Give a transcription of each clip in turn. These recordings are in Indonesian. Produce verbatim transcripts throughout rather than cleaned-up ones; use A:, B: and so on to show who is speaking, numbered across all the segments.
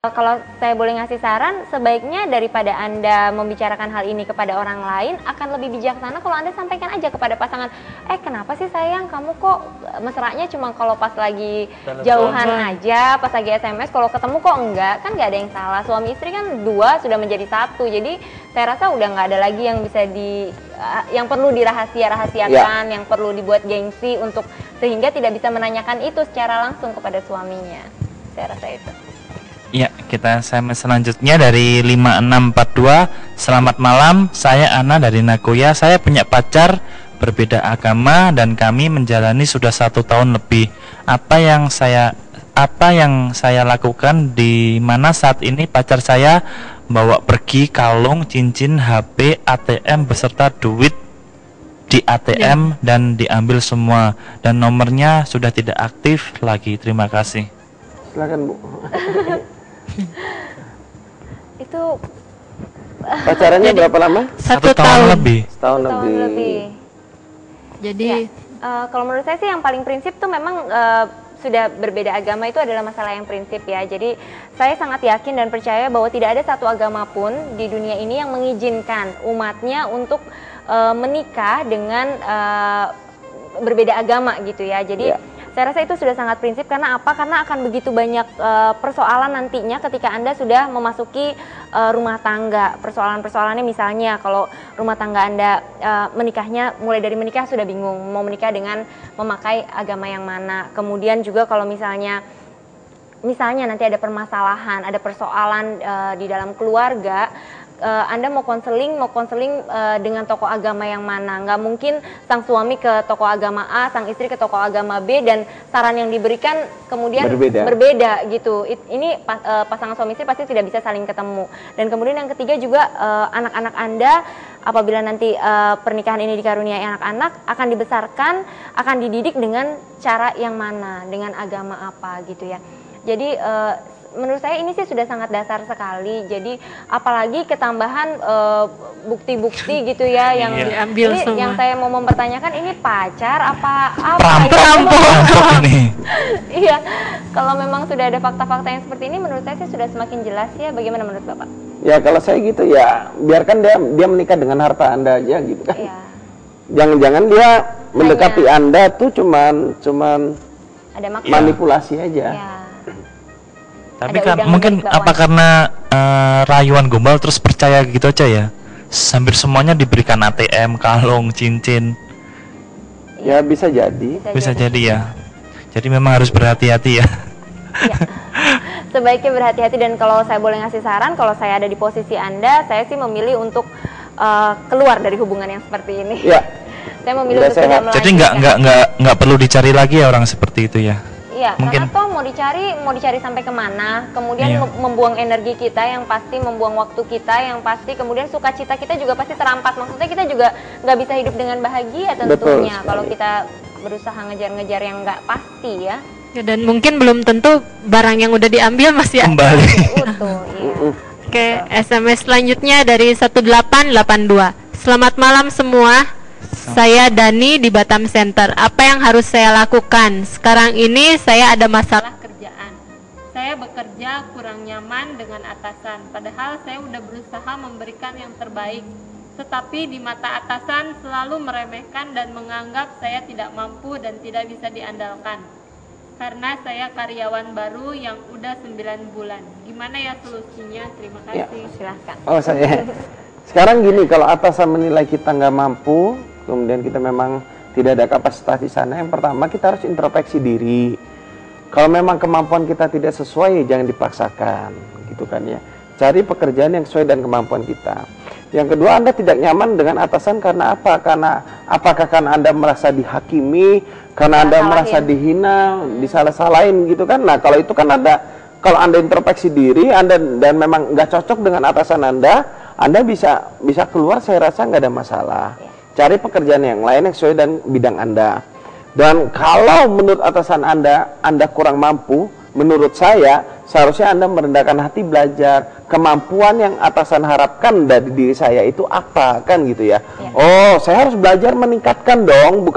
A: Kalau saya boleh ngasih saran, sebaiknya daripada Anda membicarakan hal ini kepada orang lain, akan lebih bijaksana kalau Anda sampaikan aja kepada pasangan, eh kenapa sih sayang, kamu kok mesranya cuma kalau pas lagi jauhan aja, pas lagi S M S, kalau ketemu kok enggak, kan nggak ada yang salah. Suami istri kan dua sudah menjadi satu, jadi saya rasa udah nggak ada lagi yang bisa di, yang perlu dirahasia-rahasiakan, ya. Yang perlu dibuat gengsi untuk sehingga tidak bisa menanyakan itu secara langsung kepada suaminya. Saya rasa itu.
B: Ya, kita S M S selanjutnya dari lima enam empat dua. Selamat malam, saya Ana dari Nagoya. Saya punya pacar berbeda agama dan kami menjalani sudah satu tahun lebih. Apa yang saya apa yang saya lakukan di mana saat ini pacar saya bawa pergi kalung, cincin, H P, A T M beserta duit di A T M ya. Dan diambil semua dan nomornya sudah tidak aktif lagi. Terima kasih.
C: Silakan Bu.
A: Itu
C: pacarannya jadi, berapa lama?
B: Satu, Satu tahun, tahun lebih.
C: Setahun lebih.
A: lebih.
D: Jadi
A: ya, uh, kalau menurut saya sih yang paling prinsip tuh memang uh, sudah berbeda agama itu adalah masalah yang prinsip ya. Jadi saya sangat yakin dan percaya bahwa tidak ada satu agama pun di dunia ini yang mengizinkan umatnya untuk uh, menikah dengan uh, berbeda agama gitu ya. Jadi ya. Saya rasa itu sudah sangat prinsip, karena apa? Karena akan begitu banyak uh, persoalan nantinya ketika Anda sudah memasuki uh, rumah tangga. Persoalan-persoalannya misalnya kalau rumah tangga Anda uh, menikahnya, mulai dari menikah sudah bingung mau menikah dengan memakai agama yang mana. Kemudian juga kalau misalnya misalnya nanti ada permasalahan, ada persoalan uh, di dalam keluarga, Uh, Anda mau konseling, mau konseling uh, dengan tokoh agama yang mana? Nggak mungkin sang suami ke tokoh agama A, sang istri ke tokoh agama B, dan saran yang diberikan kemudian berbeda, berbeda gitu. It, ini pas, uh, pasangan suami istri pasti tidak bisa saling ketemu. Dan kemudian yang ketiga juga anak-anak uh, Anda, apabila nanti uh, pernikahan ini dikaruniai anak-anak, akan dibesarkan, akan dididik dengan cara yang mana, dengan agama apa gitu ya. Jadi uh, menurut saya ini sih sudah sangat dasar sekali. Jadi apalagi ketambahan bukti-bukti uh, gitu ya yang
D: diambil
A: ini
D: semua.
A: Yang saya mau mempertanyakan, ini pacar apa apa
B: perampok ini.
A: Iya, kalau memang sudah ada fakta-fakta yang seperti ini, menurut saya sih sudah semakin jelas ya. Bagaimana menurut Bapak?
C: Ya kalau saya gitu ya, biarkan dia dia menikah dengan harta Anda aja gitu kan.
A: Iya.
C: Jangan-jangan dia mendekati Hanya. Anda tuh cuman cuman
A: ada
C: manipulasi aja.
A: Ya.
B: Tapi kan mungkin apa karena uh, rayuan gombal terus percaya gitu aja ya. Hampir semuanya diberikan A T M, kalung, cincin.
C: Ya bisa jadi.
B: Bisa, bisa jadi. jadi ya. Jadi memang harus berhati-hati ya.
A: Ya. Sebaiknya berhati-hati, dan kalau saya boleh ngasih saran, kalau saya ada di posisi Anda, saya sih memilih untuk uh, keluar dari hubungan yang seperti ini.
C: Ya.
A: Saya memilih untuk tidak melanjutkan.
B: Jadi nggak nggak nggak nggak perlu dicari lagi ya orang seperti itu ya.
A: Iya,
B: mungkin.
A: Karena toh mau dicari, mau dicari sampai kemana, kemudian iya. membuang energi kita yang pasti, membuang waktu kita yang pasti, kemudian sukacita kita juga pasti terampas. Maksudnya kita juga nggak bisa hidup dengan bahagia tentunya kalau kita berusaha ngejar-ngejar yang nggak pasti ya.
D: Ya. Dan mungkin belum tentu barang yang udah diambil masih
B: kembali.
A: Utuh, iya.
D: Oke, S M S selanjutnya dari satu delapan delapan dua. Selamat malam semua. Saya Dani di Batam Center. Apa yang harus saya lakukan? Sekarang ini saya ada masalah kerjaan. Saya bekerja kurang nyaman dengan atasan. Padahal saya udah berusaha memberikan yang terbaik. Tetapi di mata atasan selalu meremehkan dan menganggap saya tidak mampu dan tidak bisa diandalkan. Karena saya karyawan baru yang udah sembilan bulan. Gimana ya solusinya? Terima kasih.
C: Ya.
A: Silahkan.
C: Oh saya. Sekarang gini, kalau atasan menilai kita nggak mampu, kemudian kita memang tidak ada kapasitas di sana, yang pertama kita harus introspeksi diri. Kalau memang kemampuan kita tidak sesuai, jangan dipaksakan, gitu kan ya. Cari pekerjaan yang sesuai dengan kemampuan kita. Yang kedua, Anda tidak nyaman dengan atasan karena apa? Karena apakah karena Anda merasa dihakimi, karena Anda merasa dihina, disalah-salahin gitu kan? Nah, kalau itu kan Anda, kalau Anda introspeksi diri, Anda dan memang nggak cocok dengan atasan Anda, Anda bisa bisa keluar, saya rasa nggak ada masalah. Cari pekerjaan yang lain yang sesuai dengan bidang Anda. Dan kalau menurut atasan Anda, Anda kurang mampu, menurut saya, seharusnya Anda merendahkan hati belajar. Kemampuan yang atasan harapkan dari diri saya itu apa, kan gitu ya. Ya. Oh, saya harus belajar meningkatkan dong, bukan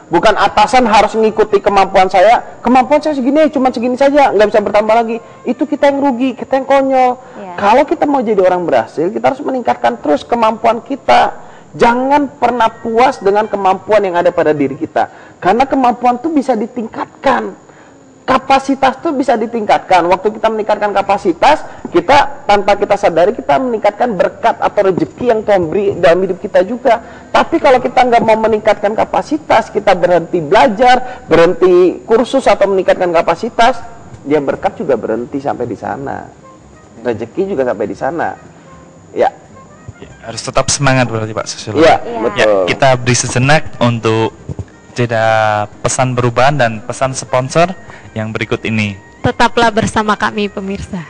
C: Bukan atasan harus mengikuti kemampuan saya, kemampuan saya segini, cuma segini saja, nggak bisa bertambah lagi. Itu kita yang rugi, kita yang konyol. Yeah. Kalau kita mau jadi orang berhasil, kita harus meningkatkan terus kemampuan kita. Jangan pernah puas dengan kemampuan yang ada pada diri kita. Karena kemampuan itu bisa ditingkatkan. Kapasitas itu bisa ditingkatkan. Waktu kita meningkatkan kapasitas, kita tanpa kita sadari kita meningkatkan berkat atau rezeki yang Tuhan beri dalam hidup kita juga. Tapi kalau kita nggak mau meningkatkan kapasitas, kita berhenti belajar, berhenti kursus atau meningkatkan kapasitas, dia berkat juga berhenti sampai di sana. Rezeki juga sampai di sana. Ya.
B: Ya, harus tetap semangat berarti Pak Susilo.
C: Iya,
A: Ya.
C: betul.
B: Ya, kita beri sejenak untuk jeda pesan perubahan dan pesan sponsor yang berikut ini.
D: Tetaplah bersama kami pemirsa.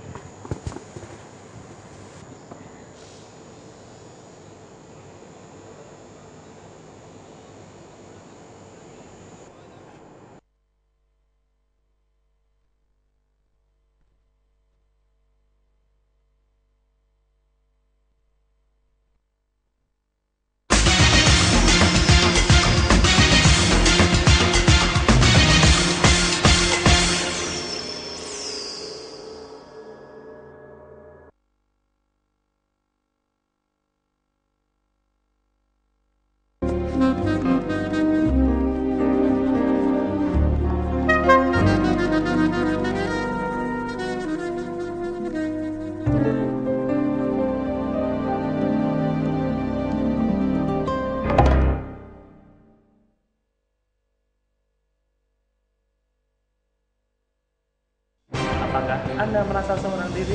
B: Apakah Anda merasa seorang diri?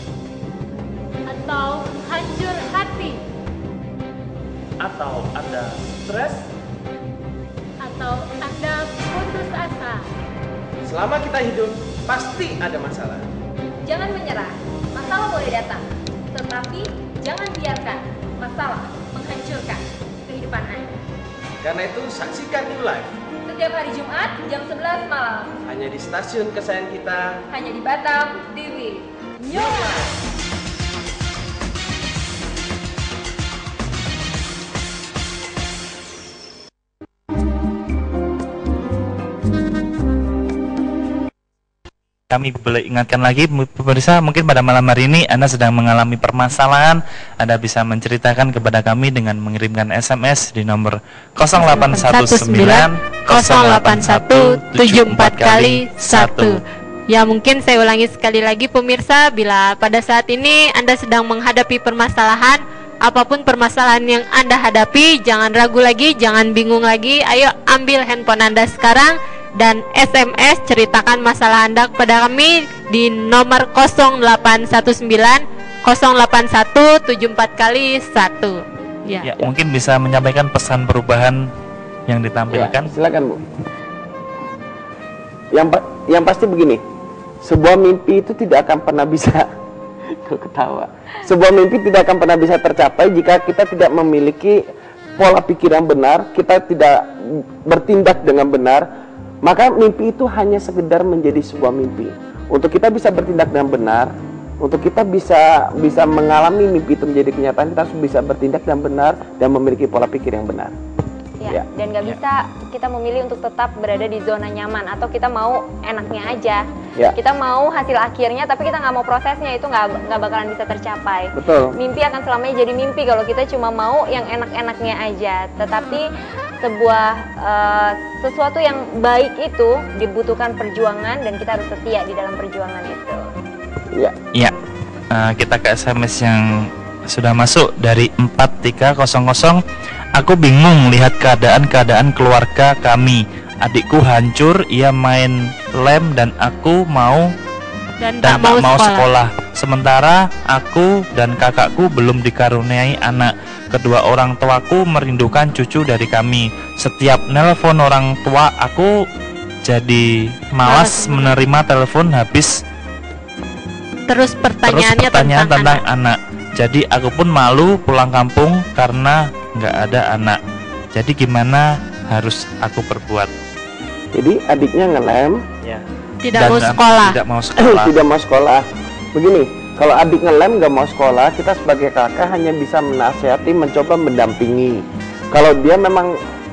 D: Atau hancur hati?
B: Atau Anda stres?
D: Atau Anda putus asa?
E: Selama kita hidup, pasti ada masalah.
A: Jangan menyerah, masalah boleh datang, tetapi jangan biarkan masalah menghancurkan kehidupan Anda.
E: Karena itu, saksikan New Life
A: Setiap hari Jumat jam sebelas malam,
E: hanya di stasiun kesayangan kita.
A: hanya di Batam T V. New Life.
B: Kami boleh ingatkan lagi pemirsa, mungkin pada malam hari ini Anda sedang mengalami permasalahan, Anda bisa menceritakan kepada kami dengan mengirimkan S M S di nomor nol delapan satu sembilan nol delapan satu tujuh empat kali satu.
D: Ya, mungkin saya ulangi sekali lagi pemirsa, bila pada saat ini Anda sedang menghadapi permasalahan, apapun permasalahan yang Anda hadapi, jangan ragu lagi, jangan bingung lagi. Ayo ambil handphone Anda sekarang dan S M S ceritakan masalah Anda kepada kami di nomor nol delapan satu sembilan nol delapan satu tujuh empat kali satu. Ya.
B: Ya, mungkin bisa menyampaikan pesan perubahan yang ditampilkan.
C: Ya, silakan Bu. Yang pa- yang pasti begini, sebuah mimpi itu tidak akan pernah bisa ketawa. Sebuah mimpi tidak akan pernah bisa tercapai jika kita tidak memiliki pola pikir yang benar, kita tidak bertindak dengan benar. Maka mimpi itu hanya sekedar menjadi sebuah mimpi. Untuk kita bisa bertindak dengan benar, untuk kita bisa bisa mengalami mimpi itu menjadi kenyataan, kita harus bisa bertindak dengan benar dan memiliki pola pikir yang benar.
A: Ya,
C: Ya.
A: dan nggak bisa kita memilih untuk tetap berada di zona nyaman atau kita mau enaknya aja.
C: Ya.
A: Kita mau hasil akhirnya tapi kita nggak mau prosesnya, itu nggak nggak bakalan bisa tercapai.
C: Betul.
A: Mimpi akan selamanya jadi mimpi kalau kita cuma mau yang enak-enaknya aja. Tetapi sebuah eh, sesuatu yang baik itu dibutuhkan perjuangan dan kita harus setia di dalam perjuangan itu.
C: Ya.
B: Ya, eh, kita ke S M S yang sudah masuk dari empat tiga nol nol. Aku bingung lihat keadaan-keadaan keluarga kami. Adikku hancur, ia main lem dan aku mau
D: Dan,
B: dan
D: tak mau,
B: mau
D: sekolah.
B: sekolah. Sementara aku dan kakakku belum dikaruniai anak. Kedua orang tuaku merindukan cucu dari kami. Setiap nelpon orang tua aku jadi malas
D: Malas.
B: menerima telepon habis
D: Terus
B: terus
D: pertanyaannya
B: pertanyaan
D: tentang,
B: tentang
D: anak.
B: anak. Jadi aku pun malu pulang kampung karena nggak ada anak. Jadi gimana harus aku perbuat?
C: Jadi adiknya ngelem,
B: Ya.
D: Tidak
B: Dan
D: mau sekolah.
B: Tidak mau sekolah.
C: tidak mau sekolah. Begini, kalau adik ngelem gak mau sekolah, kita sebagai kakak hanya bisa menasihati, mencoba mendampingi. Kalau dia memang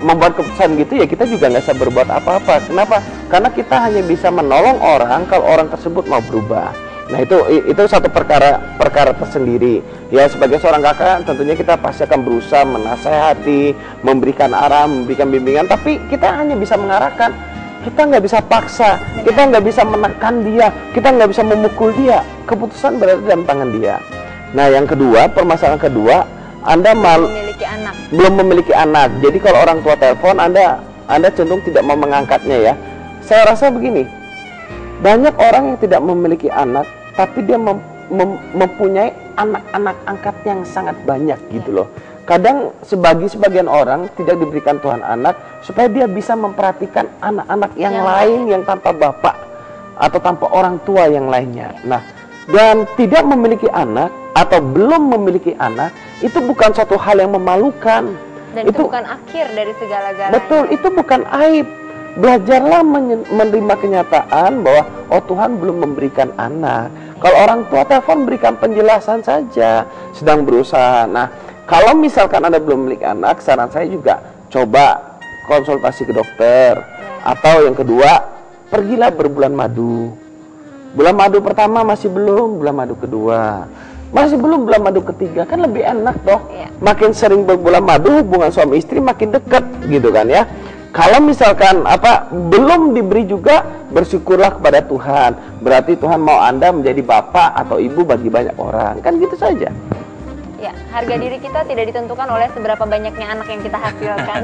C: membuat keputusan gitu, ya kita juga nggak bisa berbuat apa-apa. Kenapa? Karena kita hanya bisa menolong orang kalau orang tersebut mau berubah. Nah itu itu satu perkara perkara tersendiri. Ya sebagai seorang kakak tentunya kita pasti akan berusaha menasehati, memberikan arah, memberikan bimbingan. Tapi kita hanya bisa mengarahkan. Kita nggak bisa paksa, kita nggak bisa menekan dia, kita nggak bisa memukul dia. Keputusan berada dalam tangan dia. Nah yang kedua, permasalahan kedua, Anda mal
A: memiliki anak.
C: belum memiliki anak. Jadi kalau orang tua telepon, Anda Anda cenderung tidak mau mengangkatnya ya. Saya rasa begini, banyak orang yang tidak memiliki anak, tapi dia mem mem mempunyai anak-anak angkat yang sangat banyak gitu loh. Kadang sebagi sebagian orang tidak diberikan Tuhan anak supaya dia bisa memperhatikan anak-anak yang, yang lain yang tanpa bapak atau tanpa orang tua yang lainnya. Nah, dan tidak memiliki anak atau belum memiliki anak itu bukan suatu hal yang memalukan.
A: Dan itu, itu bukan akhir dari segala-galanya.
C: Betul, itu bukan aib. Belajarlah menerima kenyataan bahwa oh Tuhan belum memberikan anak. Kalau orang tua telepon berikan penjelasan saja, sedang berusaha. Nah, kalau misalkan Anda belum memiliki anak, saran saya juga coba konsultasi ke dokter. Atau yang kedua, pergilah berbulan madu. Bulan madu pertama masih belum, bulan madu kedua masih belum, bulan madu ketiga, kan lebih enak toh. Makin sering berbulan madu, hubungan suami istri makin dekat gitu kan ya. Kalau misalkan apa belum diberi juga, bersyukurlah kepada Tuhan. Berarti Tuhan mau Anda menjadi bapak atau ibu bagi banyak orang. Kan gitu saja.
A: Ya, harga diri kita tidak ditentukan oleh seberapa banyaknya anak yang kita hasilkan.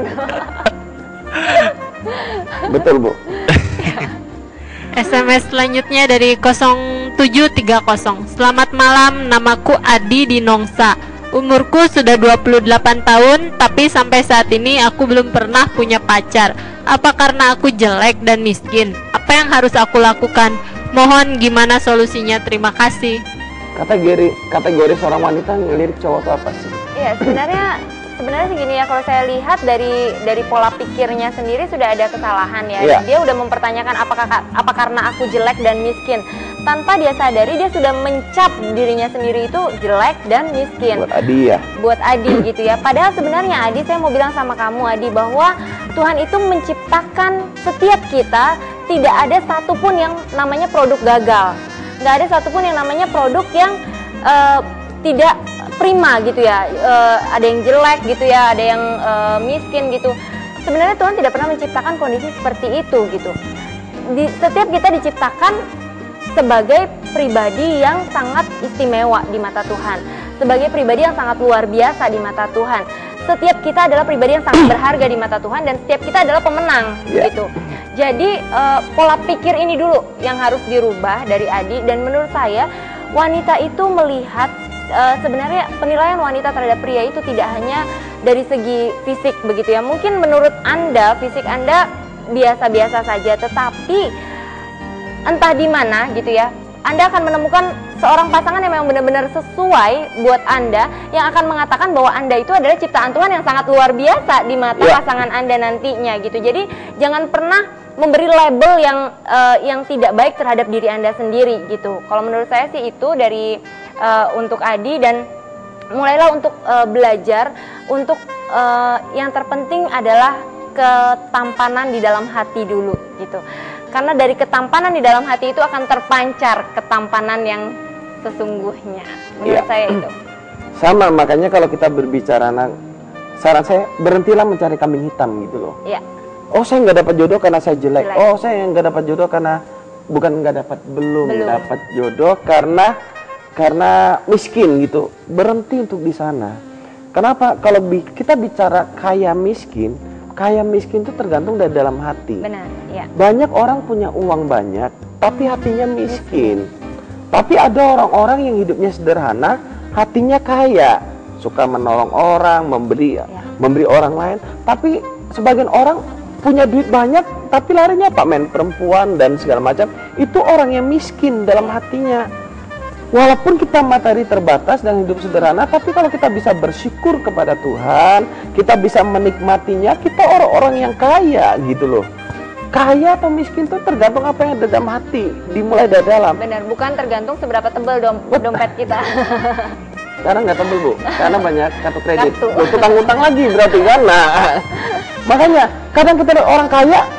C: Betul, Bu.
D: S M S selanjutnya dari nol tujuh tiga nol. Selamat malam, namaku Adi di Nongsa. Umurku sudah dua puluh delapan tahun, tapi sampai saat ini aku belum pernah punya pacar. Apa karena aku jelek dan miskin? Apa yang harus aku lakukan? Mohon gimana solusinya? Terima kasih.
C: Kategori kategori seorang wanita ngelirik cowok itu apa sih?
A: Iya, sebenarnya sebenarnya segini ya, kalau saya lihat dari dari pola pikirnya sendiri sudah ada kesalahan ya.
C: Yeah.
A: Dia udah mempertanyakan apakah apa karena aku jelek dan miskin. Tanpa dia sadari dia sudah mencap dirinya sendiri itu jelek dan miskin.
C: Buat Adi ya.
A: Buat Adi gitu ya. Padahal sebenarnya Adi, saya mau bilang sama kamu Adi, bahwa Tuhan itu menciptakan setiap kita, tidak ada satupun yang namanya produk gagal. Nggak ada satupun yang namanya produk yang uh, tidak prima gitu ya. Uh, ada yang jelek gitu ya, ada yang uh, miskin gitu. Sebenarnya Tuhan tidak pernah menciptakan kondisi seperti itu gitu. Di, setiap kita diciptakan sebagai pribadi yang sangat istimewa di mata Tuhan, sebagai pribadi yang sangat luar biasa di mata Tuhan. Setiap kita adalah pribadi yang sangat berharga di mata Tuhan, dan setiap kita adalah pemenang yeah. gitu. Jadi uh, pola pikir ini dulu yang harus dirubah dari Adi. Dan menurut saya wanita itu melihat uh, sebenarnya penilaian wanita terhadap pria itu tidak hanya dari segi fisik begitu ya. Mungkin menurut Anda fisik Anda biasa-biasa saja, tetapi entah di mana gitu ya, Anda akan menemukan seorang pasangan yang memang benar-benar sesuai buat Anda, yang akan mengatakan bahwa Anda itu adalah ciptaan Tuhan yang sangat luar biasa di mata yeah. pasangan Anda nantinya gitu. Jadi jangan pernah memberi label yang uh, yang tidak baik terhadap diri Anda sendiri gitu. Kalau menurut saya sih itu dari uh, untuk Adi, dan mulailah untuk uh, belajar untuk uh, yang terpenting adalah ketampanan di dalam hati dulu gitu. Karena dari ketampanan di dalam hati itu akan terpancar ketampanan yang sesungguhnya. Menurut ya. saya itu.
C: Sama, makanya kalau kita berbicara, saran saya berhentilah mencari kambing hitam gitu loh.
A: Iya.
C: Oh saya nggak dapat jodoh karena saya jelek.
A: jelek.
C: Oh saya nggak dapat jodoh karena bukan nggak dapat belum, belum dapat jodoh karena karena miskin gitu. Berhenti untuk di sana. Kenapa? Kalau bi kita bicara kaya miskin. Kaya miskin itu tergantung dari dalam hati.
A: Benar, ya.
C: Banyak orang punya uang banyak, tapi hatinya miskin. Tapi ada orang-orang yang hidupnya sederhana, hatinya kaya, suka menolong orang, memberi, ya. memberi orang lain. Tapi sebagian orang punya duit banyak, tapi larinya apa? Main perempuan dan segala macam. Itu orang yang miskin dalam hatinya. Walaupun kita materi terbatas dan hidup sederhana, tapi kalau kita bisa bersyukur kepada Tuhan, kita bisa menikmatinya, kita orang-orang yang kaya gitu loh. Kaya atau miskin itu tergantung apa yang ada dalam hati, dimulai dari dalam.
A: Benar, bukan tergantung seberapa tebal dom dompet kita.
C: Karena nggak tebel Bu, karena banyak kartu kredit.
A: Kartu.
C: Loh, tukang utang lagi berarti kan. Nah, makanya kadang kita orang kaya